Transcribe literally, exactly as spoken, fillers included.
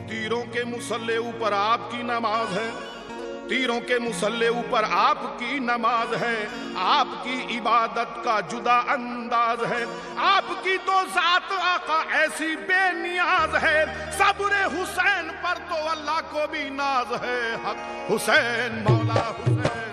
तीरों के मुसल्ले ऊपर आपकी नमाज है, तीरों के मुसल्ले ऊपर आपकी नमाज है। आपकी इबादत का जुदा अंदाज है, आपकी तो जात आका ऐसी बेनियाज है। सब्र हुसैन पर तो अल्लाह को भी नाज है। हक हुसैन मौला हुसैन।